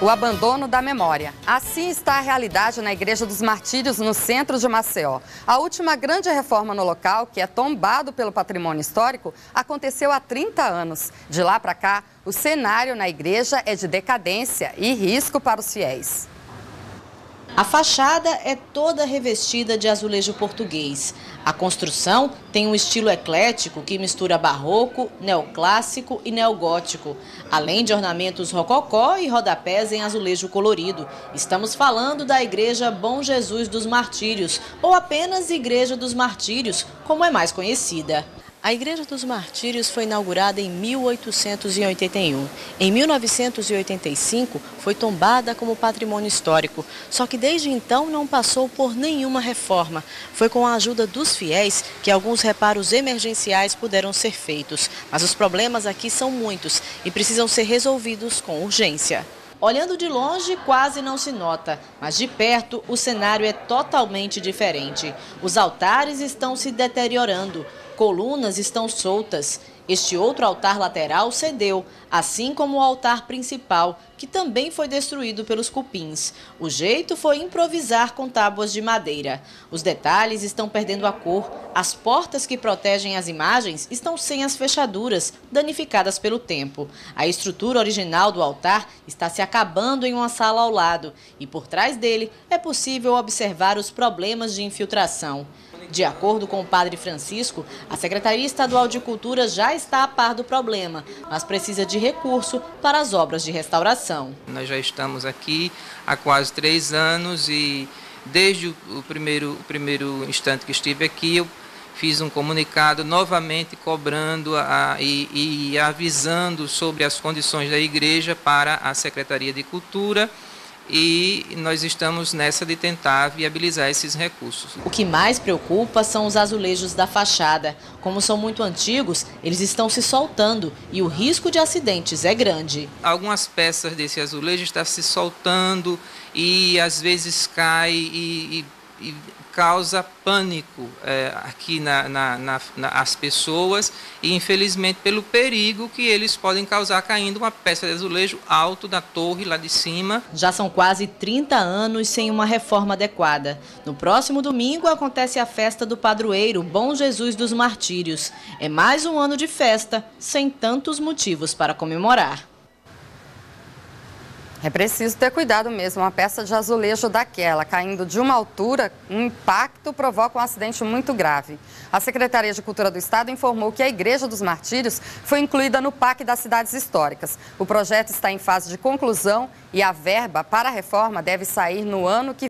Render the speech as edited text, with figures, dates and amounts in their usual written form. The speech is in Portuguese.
o abandono da memória. Assim está a realidade na Igreja dos Martírios, no centro de Maceió. A última grande reforma no local, que é tombado pelo patrimônio histórico, aconteceu há 30 anos. De lá para cá, o cenário na igreja é de decadência e risco para os fiéis. A fachada é toda revestida de azulejo português. A construção tem um estilo eclético que mistura barroco, neoclássico e neogótico, além de ornamentos rococó e rodapés em azulejo colorido. Estamos falando da Igreja Bom Jesus dos Martírios, ou apenas Igreja dos Martírios, como é mais conhecida. A Igreja dos Martírios foi inaugurada em 1881. Em 1985, foi tombada como patrimônio histórico. Só que desde então não passou por nenhuma reforma. Foi com a ajuda dos fiéis que alguns reparos emergenciais puderam ser feitos. Mas os problemas aqui são muitos e precisam ser resolvidos com urgência. Olhando de longe, quase não se nota, mas de perto o cenário é totalmente diferente. Os altares estão se deteriorando, colunas estão soltas. Este outro altar lateral cedeu, assim como o altar principal, que também foi destruído pelos cupins. O jeito foi improvisar com tábuas de madeira. Os detalhes estão perdendo a cor, as portas que protegem as imagens estão sem as fechaduras, danificadas pelo tempo. A estrutura original do altar está se acabando em uma sala ao lado e por trás dele é possível observar os problemas de infiltração. De acordo com o padre Francisco, a Secretaria Estadual de Cultura já está a par do problema, mas precisa de recurso para as obras de restauração. Nós já estamos aqui há quase 3 anos e desde o primeiro instante que estive aqui, eu fiz um comunicado novamente cobrando e avisando sobre as condições da igreja para a Secretaria de Cultura. E nós estamos nessa de tentar viabilizar esses recursos. O que mais preocupa são os azulejos da fachada. Como são muito antigos, eles estão se soltando e o risco de acidentes é grande. Algumas peças desse azulejo estão se soltando e às vezes e causa pânico aqui nas pessoas e infelizmente pelo perigo que eles podem causar caindo uma peça de azulejo alto da torre lá de cima. Já são quase 30 anos sem uma reforma adequada. No próximo domingo acontece a festa do padroeiro Bom Jesus dos Martírios. É mais um ano de festa sem tantos motivos para comemorar. É preciso ter cuidado mesmo, uma peça de azulejo daquela, caindo de uma altura, um impacto provoca um acidente muito grave. A Secretaria de Cultura do Estado informou que a Igreja dos Martírios foi incluída no PAC das Cidades Históricas. O projeto está em fase de conclusão e a verba para a reforma deve sair no ano que